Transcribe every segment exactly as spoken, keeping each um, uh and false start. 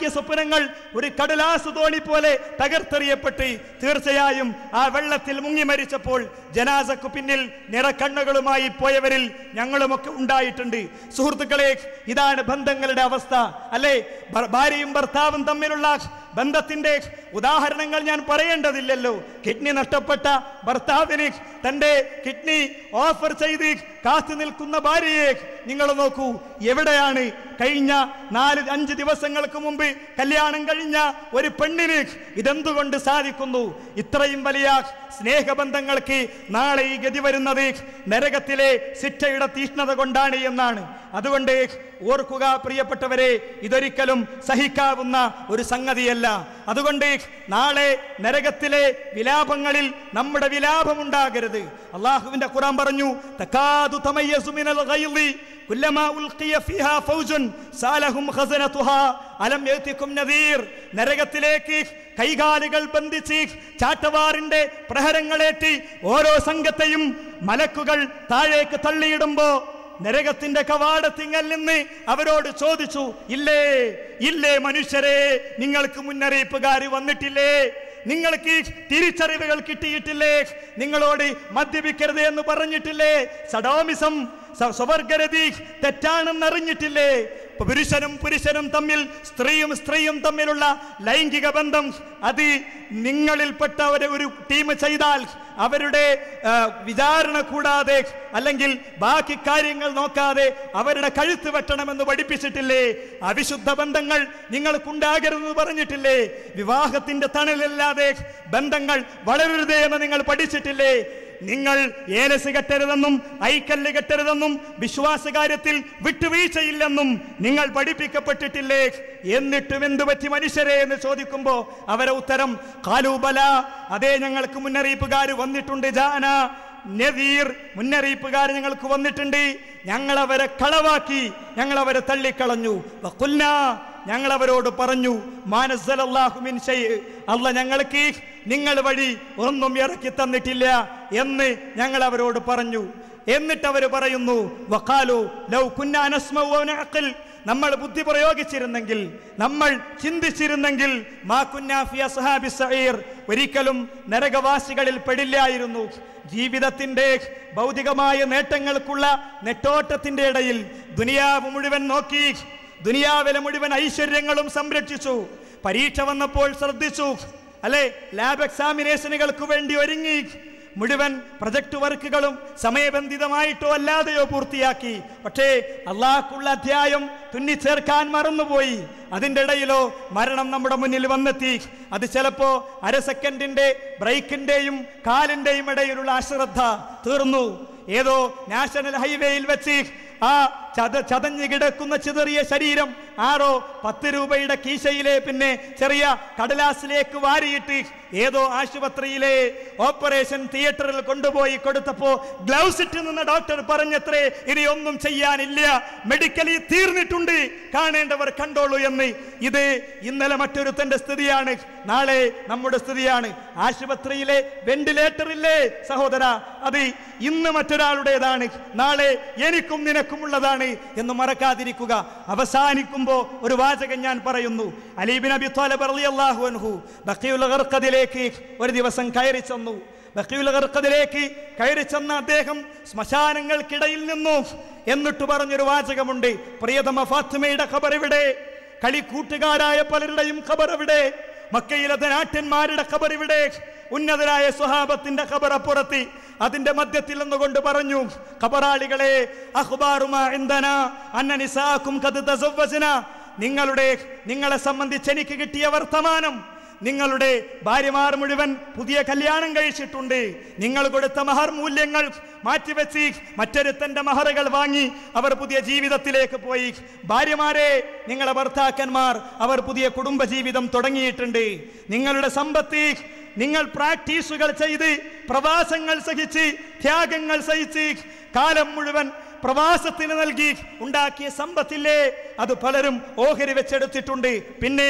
ഉണ്ടാക്കിയ സ്വപ്നങ്ങൾ ഒരു കടലാസ് തോണി പോലെ തകർത്തെറിയപ്പെട്ട് തീർച്ചയായും ആ വെള്ളത്തിൽ മുങ്ങി മരിച്ചപ്പോൾ ജനാസക്ക് പിന്നിൽ നിറക്കണ്ണുകളുമായി പോയവരിൽ ഞങ്ങളുമൊക്കെ ഉണ്ടായിട്ടുണ്ട്. സുഹൃത്തുക്കളെ, ഇതാണ് ബന്ധങ്ങളുടെ അവസ്ഥ അല്ലേ? ഭാര്യയും ഭർത്താവും തമ്മിലുള്ള ബന്ധത്തിന്റെ ഉദാഹരണങ്ങൾ ഞാൻ പറയേണ്ടതില്ലല്ലോ. കിഡ്നി നഷ്ടപ്പെട്ട ഭർത്താവിന് തന്റെ കിഡ്നി ഓഫർ ചെയ്ത് കാത്തു നിൽക്കുന്ന ഭാര്യയെ നിങ്ങൾ നോക്കൂ. എവിടെയാണ്? കഴിഞ്ഞ നാല് അഞ്ച് ദിവസങ്ങൾക്ക് മുമ്പ് കല്യാണം കഴിഞ്ഞ ഒരു പെണ്ണിന് ഇതെന്തുകൊണ്ട് സാധിക്കുന്നു? ഇത്രയും വലിയ സ്നേഹബന്ധങ്ങൾക്ക് നാളെ ഈ ഗതി വരുന്നത് നരകത്തിലെ ശിക്ഷയുടെ തീഷ്ണത കൊണ്ടാണ് എന്നാണ്. അതുകൊണ്ട് ഓർക്കുക പ്രിയപ്പെട്ടവരെ, ഇതൊരിക്കലും സഹിക്കാവുന്ന ഒരു സംഗതിയല്ല. അതുകൊണ്ട് നാളെ നരകത്തിലെ വിലാപങ്ങളിൽ നമ്മുടെ വിലാപമുണ്ടാകരുത്. അള്ളാഹുവിന്റെ ഖുർആൻ പറഞ്ഞു, തകാദു തമയ്യസു മിനൽ ഗൈളി കുല്ലമാ ഉൽഖിയ ഫീഹാ ഫൗജുൻ സാലഹും ഖസനതുഹാ അലം യഅതികും നദീർ. നരകത്തിലേക്ക് കൈകാലുകൾ ബന്ധിച്ച് ചാട്ടവാറിന്റെ പ്രഹരങ്ങളേറ്റ് ഓരോ സംഘത്തെയും മലക്കുകൾ താഴേക്ക് തള്ളിയിടുമ്പോ നരകത്തിന്റെ കവാടത്തിങ്കൽ നിന്ന് അവരോട് ചോദിച്ചു, ഇല്ലേ ഇല്ലേ മനുഷ്യരെ, നിങ്ങൾക്ക് മുന്നറിയിപ്പുകാർ വന്നിട്ടില്ലേ? നിങ്ങൾക്ക് തിരിച്ചറിവുകൾ കിട്ടിയിട്ടില്ലേ? നിങ്ങളോട് മദ്യപിക്കരുത് എന്ന് പറഞ്ഞിട്ടില്ലേ? സഡോമിസം, സ്വവർഗരതി തെറ്റാണെന്നറിഞ്ഞിട്ടില്ലേ? പുരുഷനും പുരുഷനും തമ്മിൽ, സ്ത്രീയും സ്ത്രീയും തമ്മിലുള്ള ലൈംഗിക ബന്ധം അത് നിങ്ങളിൽപ്പെട്ട ഒരു ടീം ചെയ്താൽ അവരുടെ വിചാരണ കൂടാതെ അല്ലെങ്കിൽ ബാക്കി കാര്യങ്ങൾ നോക്കാതെ അവരുടെ കഴുത്ത് വെട്ടണമെന്ന് പഠിപ്പിച്ചിട്ടില്ലേ? അവിശുദ്ധ ബന്ധങ്ങൾ നിങ്ങൾക്കുണ്ടാകരുതെന്ന് പറഞ്ഞിട്ടില്ലേ? വിവാഹത്തിന്റെ തണലില്ലാതെ ബന്ധങ്ങൾ വളരരുതേ എന്ന് നിങ്ങൾ പഠിച്ചിട്ടില്ലേ? നിങ്ങൾ ഏലസ് കെട്ടരുതെന്നും ഐക്കല്ല് കെട്ടരുതെന്നും വിശ്വാസകാര്യത്തിൽ വിട്ടുവീഴ്ചയില്ലെന്നും നിങ്ങൾ പഠിപ്പിക്കപ്പെട്ടിട്ടില്ലേ? എന്നിട്ടും എന്തു പറ്റി മനുഷ്യരെ എന്ന് ചോദിക്കുമ്പോ അവരെ ഉത്തരം കാലൂബല, അതേ ഞങ്ങൾക്ക് മുന്നറിയിപ്പുകാർ വന്നിട്ടുണ്ട്. ജാന നദീർ, മുന്നറിയിപ്പുകാർ ഞങ്ങൾക്ക് വന്നിട്ടുണ്ട്. ഞങ്ങളവരെ കളവാക്കി, ഞങ്ങളവരെ തള്ളിക്കളഞ്ഞു. വഖുൽന, ഞങ്ങളവരോട് പറഞ്ഞു, മാനസ്സലല്ലാഹു മിൻ ശൈഅ, അല്ലാഹ് ഞങ്ങൾക്ക് നിങ്ങൾ വഴി ഒന്നും ഇറക്കി തന്നിട്ടില്ല എന്ന് ഞങ്ങൾ അവരോട് പറഞ്ഞു. എന്നിട്ട് അവർ പറയുന്നു, വഖാലു ലൗ കുന്നാ നസ്മഉ വ നഅഖിൽ, നമ്മൾ ബുദ്ധി പ്രയോഗിച്ചിരുന്നെങ്കിൽ, നമ്മൾ ചിന്തിച്ചിരുന്നെങ്കിൽ, മാ കുന്നാ ഫി അസ്ഹാബി സഈർ, ഒരിക്കലും നരകവാസികളിൽ പെടില്ലായിരുന്നു. ജീവിതത്തിന്റെ ഭൗതികമായ നേട്ടങ്ങൾക്കുള്ള നെട്ടോട്ടത്തിന്റെ ഇടയിൽ ദുനിയാവ് മുഴുവൻ നോക്കി, ദുനിയാവിലെ മുഴുവൻ ഐശ്വര്യങ്ങളും സംരക്ഷിച്ചു. പരീക്ഷ വന്നപ്പോൾ ശ്രദ്ധിച്ചു അല്ലെ? ലാബ് എക്സാമിനേഷനുകൾക്ക് വേണ്ടി ഒരുങ്ങി മുഴുവൻ പ്രൊജക്ട് വർക്കുകളും സമയബന്ധിതമായിട്ടോ അല്ലാതെയോ പൂർത്തിയാക്കി. പക്ഷേ അള്ളാഹ്ക്കുള്ള അധ്യായം തുന്നിച്ചേർക്കാൻ മറന്നുപോയി. അതിൻ്റെ ഇടയിലോ മരണം നമ്മുടെ മുന്നിൽ വന്നെത്തി. അത് ചിലപ്പോ അര സെക്കൻഡിന്റെ ബ്രേക്കിന്റെയും കാലിന്റെയും ഇടയിലുള്ള അശ്രദ്ധ തീർന്നു. ഏതോ നാഷണൽ ഹൈവേയിൽ വെച്ച് ആ ചത ചതഞ്ഞു കിടക്കുന്ന ചിതറിയ ശരീരം ആറോ പത്ത് രൂപയുടെ കീശയിലെ പിന്നെ ചെറിയ കടലാസിലേക്ക് വാരിയിട്ട് ഏതോ ആശുപത്രിയിലെ ഓപ്പറേഷൻ തിയേറ്ററിൽ കൊണ്ടുപോയി കൊടുത്തപ്പോ ഗ്ലൗസ് ഇട്ട് നിന്ന ഡോക്ടർ പറഞ്ഞത്രേ, ഇനി ഒന്നും ചെയ്യാനില്ല, മെഡിക്കലി തീർന്നിട്ടുണ്ട്, കാണേണ്ടവർ കണ്ടോളൂ എന്ന്. ഇത് ഇന്നലെ മറ്റൊരുത്തന്റെ സ്ഥിതിയാണ്, നാളെ നമ്മുടെ സ്ഥിതിയാണ്. ആശുപത്രിയിലെ വെന്റിലേറ്ററില്ലേ സഹോദര, അത് ഇന്ന് മറ്റൊരാളുടേതാണ്, നാളെ എനിക്കും നിനക്കുമുള്ളതാണ് എന്ന് മറക്കാതിരിക്കുക. അവസാനിക്കുമ്പോ ഒരു വാചകം ഞാൻ പറയുന്നു. അലി ബിൻ അബി ത്വാലിബ് റളിയല്ലാഹു അൻഹു ബഖീഉൽ ഗർഖദിലേക്ക് ഒരു ദിവസം കയറി ചെന്നു. ബഖീഉൽ ഗർഖദിലേക്ക് കയറി ചെന്ന അദ്ദേഹം ശ്മശാനങ്ങൾക്കിടയിൽ നിന്നു എന്നിട്ട് പറഞ്ഞൊരു വാചകമുണ്ട്, പ്രിയതമ ഫാത്തിമയുടെ ഖബർ എവിടെ? കളിക്കൂട്ടുകാരായ പലരുടെയും ഖബർ എവിടെ? മക്കയിലെ ധനാട്യന്മാരുടെ ഖബർ ഇവിടെ? ഉന്നതരായ സ്വഹാബത്തിന്റെ ഖബർ അപ്പുറത്ത്. അതിന്റെ മധ്യത്തിൽ നിന്നുകൊണ്ട് പറഞ്ഞു, ഖബറാളികളെ, അഖ്ബാറുമാ ഇൻദനാ അന്ന നിസാഅകും ഖദ് തസവ്വജ്ന, നിങ്ങളുടെ നിങ്ങളെ സംബന്ധിച്ച് എനിക്ക് കിട്ടിയ വർത്തമാനം, നിങ്ങളുടെ ഭാര്യമാർ മുഴുവൻ പുതിയ കല്യാണം കഴിച്ചിട്ടുണ്ട്. നിങ്ങൾ കൊടുത്ത മഹർ മൂല്യങ്ങൾ മാറ്റിവെച്ച് മറ്റൊരുത്തന്റെ മഹറുകൾ വാങ്ങി അവർ പുതിയ ജീവിതത്തിലേക്ക് പോയി. ഭാര്യമാരെ, നിങ്ങളെ ഭർത്താക്കന്മാർ അവർ പുതിയ കുടുംബ ജീവിതം തുടങ്ങിയിട്ടുണ്ട്. നിങ്ങളുടെ സമ്പത്ത് നിങ്ങൾ പ്രാക്ടീസുകൾ ചെയ്ത് പ്രവാസങ്ങൾ സഹിച്ച് ത്യാഗങ്ങൾ സഹിച്ച് കാലം മുഴുവൻ പ്രവാസത്തിന് നൽകി ഉണ്ടാക്കിയ സമ്പത്തില്ലേ, അത് പലരും ഓഹരി വെച്ചെടുത്തിട്ടുണ്ട്. പിന്നെ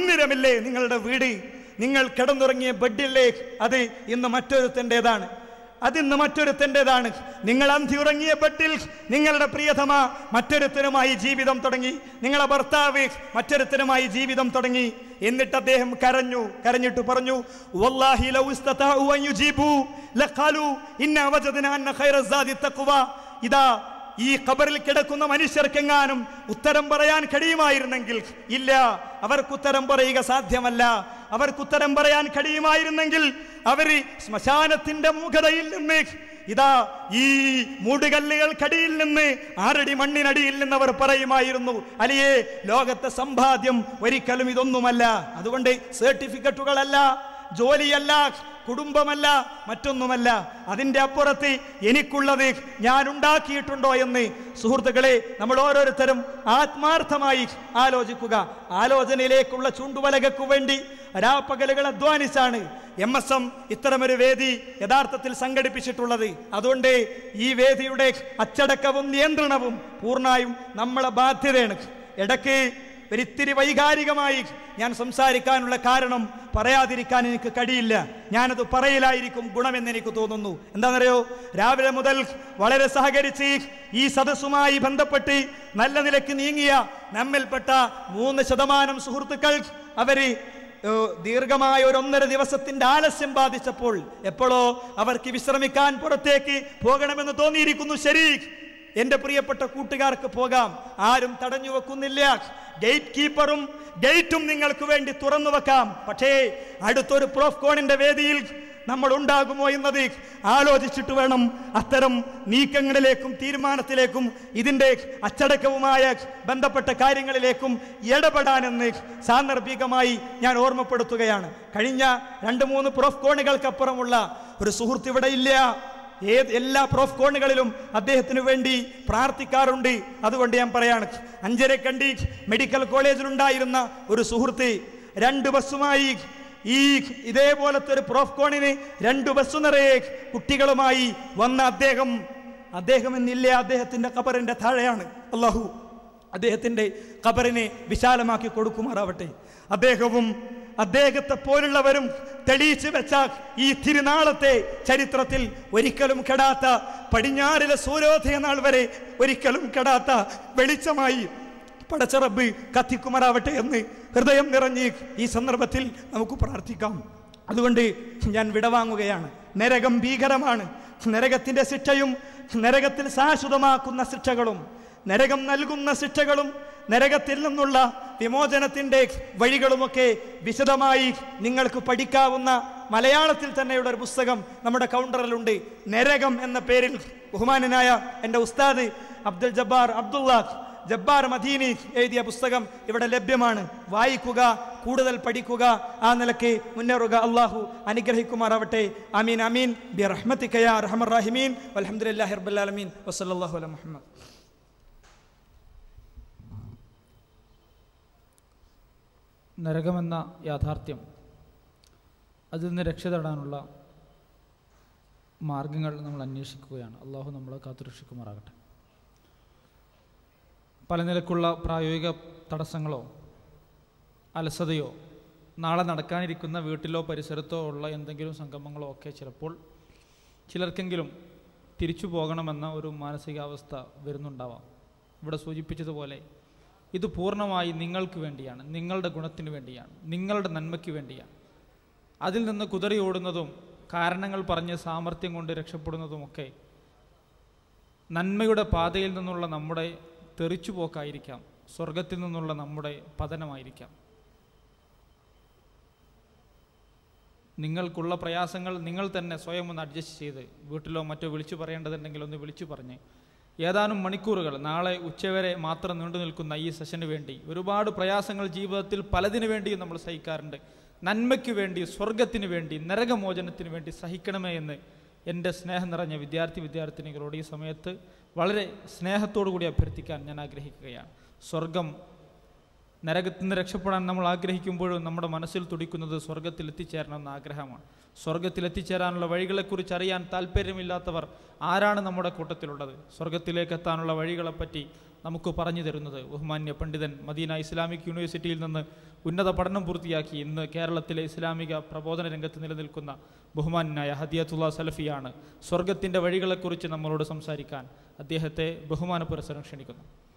മണിമന്ദിരമില്ലേ നിങ്ങളുടെ വീട്? നിങ്ങൾ കിടന്നുറങ്ങിയ ബെഡില്ലേ, അത് ഇന്ന് മറ്റൊരുത്തൻ്റെതാണ്. അതിന്ന് മറ്റൊരുത്തൻ്റെതാണ്. നിങ്ങൾ അന്തി ഉറങ്ങിയ ബെഡിൽ നിങ്ങളുടെ പ്രിയതമ മറ്റൊരുത്തനുമായി ജീവിതം തുടങ്ങി, നിങ്ങളെ ഭർത്താവ് മറ്റൊരുത്തനുമായി ജീവിതം തുടങ്ങി. എന്നിട്ട് അദ്ദേഹം കരഞ്ഞു. കരഞ്ഞിട്ട് പറഞ്ഞു, വല്ലാഹി ലൗ ഇസ്തതഉ അൻ യുജീബു ലഖാലു ഇന്നാ വജദ്നാ അന്ന ഖൈറ സാദി തഖ്വ. ഇതാ ഈ ഖബറിൽ കിടക്കുന്ന മനുഷ്യർക്കെങ്ങാനും ഉത്തരം പറയാൻ കഴിയുമായിരുന്നെങ്കിൽ, ഇല്ല, അവർക്കുത്തരം പറയുക സാധ്യമല്ല. അവർക്കുത്തരം പറയാൻ കഴിയുമായിരുന്നെങ്കിൽ അവര് ശ്മശാനത്തിന്റെ മൂകതയിൽ നിന്ന്, ഇതാ ഈ മൂടുകല്ലുകൾക്കടിയിൽ നിന്ന്, ആറടി മണ്ണിനടിയിൽ നിന്ന് അവർ പറയുമായിരുന്നു, അലിയേ ലോകത്തെ സമ്പാദ്യം ഒരിക്കലും ഇതൊന്നുമല്ല. അതുകൊണ്ട് സർട്ടിഫിക്കറ്റുകളല്ല, ജോലിയല്ല, കുടുംബമല്ല, മറ്റൊന്നുമല്ല, അതിൻ്റെ അപ്പുറത്ത് എനിക്കുള്ളത് ഞാൻ ഉണ്ടാക്കിയിട്ടുണ്ടോ എന്ന് സുഹൃത്തുക്കളെ നമ്മൾ ഓരോരുത്തരും ആത്മാർത്ഥമായി ആലോചിക്കുക. ആലോചനയിലേക്കുള്ള ചൂണ്ടുവലകൾക്കു വേണ്ടി രാപ്പകലുകൾ അധ്വാനിച്ചാണ് എം എസ് എം ഇത്തരമൊരു വേദി യഥാർത്ഥത്തിൽ സംഘടിപ്പിച്ചിട്ടുള്ളത്. അതുകൊണ്ട് ഈ വേദിയുടെ അച്ചടക്കവും നിയന്ത്രണവും പൂർണ്ണമായും നമ്മളെ ബാധ്യതയാണ്. ഇടയ്ക്ക് ഒരിത്തിരി വൈകാരികമായി ഞാൻ സംസാരിക്കാനുള്ള കാരണം പറയാതിരിക്കാൻ എനിക്ക് കഴിയില്ല. ഞാനത് പറയലായിരിക്കും ഗുണമെന്ന് എനിക്ക് തോന്നുന്നു. എന്താണെന്നറിയോ, രാവിലെ മുതൽ വളരെ സഹകരിച്ച് ഈ സദസ്സുമായി ബന്ധപ്പെട്ട് നല്ല നിലയ്ക്ക് നീങ്ങിയ നമ്മിൽപ്പെട്ട മൂന്ന് ശതമാനം സുഹൃത്തുക്കൾ അവര് ദീർഘമായ ഒരു ഒന്നര ദിവസത്തിന്റെ ആലസ്യം ബാധിച്ചപ്പോൾ എപ്പോഴോ അവർക്ക് വിശ്രമിക്കാൻ പുറത്തേക്ക് പോകണമെന്ന് തോന്നിയിരിക്കുന്നു. ശരി, എന്റെ പ്രിയപ്പെട്ട കൂട്ടുകാർക്ക് പോകാം, ആരും തടഞ്ഞു വെക്കുന്നില്ല. ഗേറ്റ് കീപ്പറും ഗേറ്റും നിങ്ങൾക്ക് വേണ്ടി തുറന്നു വെക്കാം. പക്ഷേ അടുത്തൊരു പ്രോഫ്കോണിന്റെ വേദിയിൽ നമ്മൾ ഉണ്ടാകുമോ എന്നത് ആലോചിച്ചിട്ട് വേണം അത്തരം നീക്കങ്ങളിലേക്കും തീരുമാനത്തിലേക്കും ഇതിൻ്റെ അച്ചടക്കവുമായ ബന്ധപ്പെട്ട കാര്യങ്ങളിലേക്കും ഇടപെടാനെന്ന് സാന്ദർഭികമായി ഞാൻ ഓർമ്മപ്പെടുത്തുകയാണ്. കഴിഞ്ഞ രണ്ട് മൂന്ന് പ്രോഫ്കോണുകൾക്കപ്പുറമുള്ള ഒരു സുഹൃത്ത് ഇവിടെ ഇല്ല. ഏത് എല്ലാ പ്രോഫ്കോണുകളിലും അദ്ദേഹത്തിന് വേണ്ടി പ്രാർത്ഥിക്കാറുണ്ട്. അതുകൊണ്ട് ഞാൻ പറയാണ്, അഞ്ചരക്കണ്ടി മെഡിക്കൽ കോളേജിലുണ്ടായിരുന്ന ഒരു സുഹൃത്ത് രണ്ട് ബസ്സുമായി ഈ ഇതേപോലത്തെ ഒരു പ്രോഫ്കോണിന് രണ്ട് ബസ്സു നിറയെ കുട്ടികളുമായി വന്ന അദ്ദേഹം അദ്ദേഹം എന്നില്ല, അദ്ദേഹത്തിന്റെ ഖബറിന്റെ താഴെയാണ്. അല്ലാഹു അദ്ദേഹത്തിന്റെ ഖബറിനെ വിശാലമാക്കി കൊടുക്കുമാറാവട്ടെ. അദ്ദേഹവും അദ്ദേഹത്തെ പോലുള്ളവരും തെളിയിച്ചു വെച്ച ഈ തിരുനാളത്തെ ചരിത്രത്തിൽ ഒരിക്കലും കെടാത്ത, പടിഞ്ഞാറിലെ സൂര്യോദയ നാൾ വരെ ഒരിക്കലും കെടാത്ത വെളിച്ചമായി പടച്ചറബ് കത്തിക്കുമാറാവട്ടെ എന്ന് ഹൃദയം നിറഞ്ഞ് ഈ സന്ദർഭത്തിൽ നമുക്ക് പ്രാർത്ഥിക്കാം. അതുകൊണ്ട് ഞാൻ വിടവാങ്ങുകയാണ്. നരകം ഭീകരമാണ്. നരകത്തിന്റെ ശിക്ഷയും നരകത്തിൽ ശാശ്വതമാക്കുന്ന ശിക്ഷകളും നരകം നൽകുന്ന ശിക്ഷകളും നരകത്തിൽ നിന്നുള്ള വിമോചനത്തിൻ്റെ വഴികളുമൊക്കെ വിശദമായി നിങ്ങൾക്ക് പഠിക്കാവുന്ന മലയാളത്തിൽ തന്നെയുള്ള ഒരു പുസ്തകം നമ്മുടെ കൗണ്ടറിലുണ്ട്. നരകം എന്ന പേരിൽ ബഹുമാനനായ എൻ്റെ ഉസ്താദ് അബ്ദുൽ ജബ്ബാർ അബ്ദുള്ള ജബ്ബാർ മദീനി എഴുതിയ പുസ്തകം ഇവിടെ ലഭ്യമാണ്. വായിക്കുക, കൂടുതൽ പഠിക്കുക, ആ നിലയ്ക്ക് മുന്നേറുക. അള്ളാഹു അനുഗ്രഹിക്കുമാറാവട്ടെ. അമീൻ അമീൻ ബി റഹ്മതിക യാ അർഹമർ റഹീമീൻ. വൽഹംദുലില്ലാഹി റബ്ബിൽ ആലമീൻ. വസല്ലല്ലാഹു അലാ മുഹമ്മദ്. നരകമെന്ന യാഥാർത്ഥ്യം, അതിൽ നിന്ന് രക്ഷ തേടാനുള്ള മാർഗങ്ങൾ നമ്മൾ അന്വേഷിക്കുകയാണ്. അള്ളാഹു നമ്മളെ കാത്തുരക്ഷിക്കുമാറാകട്ടെ. പല നിലക്കുള്ള പ്രായോഗിക തടസ്സങ്ങളോ അലസതയോ നാളെ നടക്കാനിരിക്കുന്ന വീട്ടിലോ പരിസരത്തോ ഉള്ള എന്തെങ്കിലും സംഗമങ്ങളോ ഒക്കെ ചിലപ്പോൾ ചിലർക്കെങ്കിലും തിരിച്ചു പോകണമെന്ന ഒരു മാനസികാവസ്ഥ വരുന്നുണ്ടാവാം. ഇവിടെ സൂചിപ്പിച്ചതുപോലെ ഇത് പൂർണ്ണമായി നിങ്ങൾക്ക് വേണ്ടിയാണ്, നിങ്ങളുടെ ഗുണത്തിന് വേണ്ടിയാണ്, നിങ്ങളുടെ നന്മയ്ക്ക് വേണ്ടിയാണ്. അതിൽ നിന്ന് കുതറി ഓടുന്നതും കാരണങ്ങൾ പറഞ്ഞ് സാമർത്ഥ്യം കൊണ്ട് രക്ഷപ്പെടുന്നതുമൊക്കെ നന്മയുടെ പാതയിൽ നിന്നുള്ള നമ്മുടെ തെറിച്ചുപോക്കായിരിക്കാം, സ്വർഗത്തിൽ നിന്നുള്ള നമ്മുടെ പതനമായിരിക്കാം. നിങ്ങൾക്കുള്ള പ്രയാസങ്ങൾ നിങ്ങൾ തന്നെ സ്വയം ഒന്ന് അഡ്ജസ്റ്റ് ചെയ്ത് വീട്ടിലോ മറ്റോ വിളിച്ചു പറയേണ്ടതുണ്ടെങ്കിൽ ഒന്ന് വിളിച്ചു പറഞ്ഞ് ഏതാനും മണിക്കൂറുകൾ, നാളെ ഉച്ചവരെ മാത്രം നീണ്ടു നിൽക്കുന്ന ഈ സെഷന് വേണ്ടി ഒരുപാട് പ്രയാസങ്ങൾ ജീവിതത്തിൽ പലതിനു വേണ്ടിയും നമ്മൾ സഹിക്കാറുണ്ട്. നന്മയ്ക്ക് വേണ്ടി, സ്വർഗത്തിന് വേണ്ടി, നരകമോചനത്തിന് വേണ്ടി സഹിക്കണമേ എന്ന് എൻ്റെ സ്നേഹം നിറഞ്ഞ വിദ്യാർത്ഥി വിദ്യാർത്ഥിനികളോട് ഈ സമയത്ത് വളരെ സ്നേഹത്തോടു കൂടി അഭ്യർത്ഥിക്കാൻ ഞാൻ ആഗ്രഹിക്കുകയാണ്. സ്വർഗം, നരകത്തിൽ നിന്ന് രക്ഷപ്പെടാൻ നമ്മൾ ആഗ്രഹിക്കുമ്പോഴും നമ്മുടെ മനസ്സിൽ തുടിക്കുന്നത് സ്വർഗത്തിൽ എത്തിച്ചേരണമെന്ന ആഗ്രഹമാണ്. സ്വർഗത്തിൽ എത്തിച്ചേരാനുള്ള വഴികളെക്കുറിച്ച് അറിയാൻ താല്പര്യമില്ലാത്തവർ ആരാണ് നമ്മുടെ കൂട്ടത്തിലുള്ളത്? സ്വർഗത്തിലേക്ക് എത്താനുള്ള വഴികളെപ്പറ്റി നമുക്ക് പറഞ്ഞു തരുന്നത് ബഹുമാന്യ പണ്ഡിതൻ മദീന ഇസ്ലാമിക് യൂണിവേഴ്സിറ്റിയിൽ നിന്ന് ഉന്നത പഠനം പൂർത്തിയാക്കി ഇന്ന് കേരളത്തിലെ ഇസ്ലാമിക പ്രബോധന രംഗത്ത് നിലനിൽക്കുന്ന ബഹുമാനായ ഹദിയത്തുള്ള സലഫിയാണ്. സ്വർഗത്തിൻ്റെ വഴികളെക്കുറിച്ച് നമ്മളോട് സംസാരിക്കാൻ അദ്ദേഹത്തെ ബഹുമാന പുരസ്സരം ക്ഷണിക്കുന്നു.